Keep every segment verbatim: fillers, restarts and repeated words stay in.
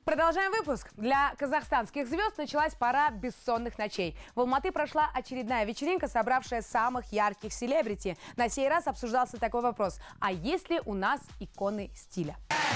Продолжаем выпуск. Для казахстанских звезд началась пора бессонных ночей. В Алматы прошла очередная вечеринка, собравшая самых ярких селебрити. На сей раз обсуждался такой вопрос: а есть ли у нас иконы стиля?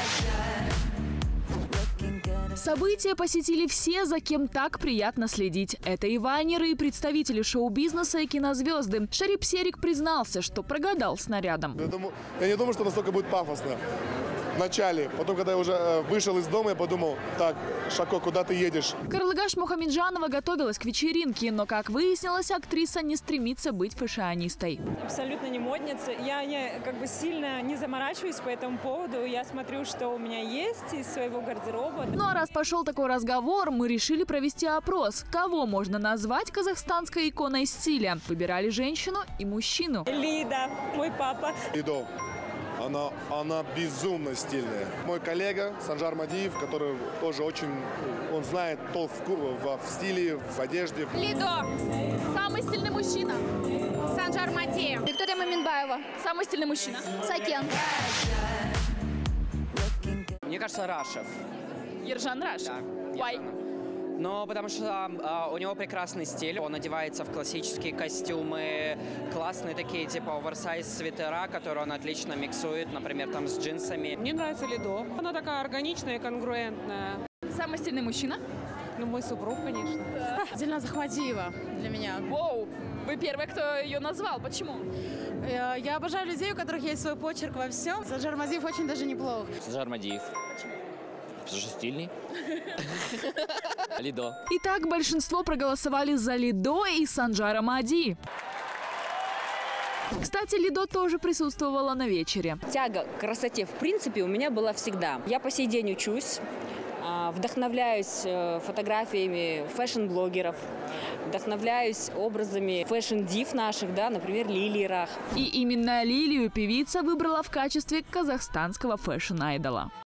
События посетили все, за кем так приятно следить. Это и вайнеры, и представители шоу-бизнеса, и кинозвезды. Шарип Серик признался, что прогадал снарядом. Я, думаю, я не думаю, что настолько будет пафосно. В начале. Потом, когда я уже э, вышел из дома, я подумал: так, Шако, куда ты едешь? Карлыгаш Мухамеджанова готовилась к вечеринке, но, как выяснилось, актриса не стремится быть фэшионистой. Абсолютно не модница. Я не, как бы сильно не заморачиваюсь по этому поводу. Я смотрю, что у меня есть из своего гардероба. Ну а раз пошел такой разговор, мы решили провести опрос. Кого можно назвать казахстанской иконой стиля? Выбирали женщину и мужчину. Лида, мой папа. Лидо. Она, она безумно стильная. Мой коллега Санжар Мадиев, который тоже очень, он знает толк в, в, в стиле, в одежде. Лидо. Самый стильный мужчина. Санжар Мадиев. Виктория Маминбаева. Самый стильный мужчина. Сакен. Мне кажется, Рашев. Ержан Рашев. Да, Why? Но потому что э, у него прекрасный стиль, он одевается в классические костюмы, классные такие типа оверсайз свитера, которые он отлично миксует, например, там с джинсами. Мне нравится Лидо. Она такая органичная и конгруентная. Самый стильный мужчина? Ну, мой супруг, конечно. Дильназ Ахмадиева для меня. Воу, вы первый, кто ее назвал. Почему? Я, я обожаю людей, у которых есть свой почерк во всем. Санжар Мадиев очень даже неплох. Санжар Мадиев. Потому что стильный. Лидо. Итак, большинство проголосовали за Лидо и Санжара Мади. Кстати, Лидо тоже присутствовала на вечере. Тяга к красоте, в принципе, у меня была всегда. Я по сей день учусь, вдохновляюсь фотографиями фэшн-блогеров, вдохновляюсь образами фэшн-див наших, да, например, Лилии Рах. И именно Лилию певица выбрала в качестве казахстанского фэшн-айдола.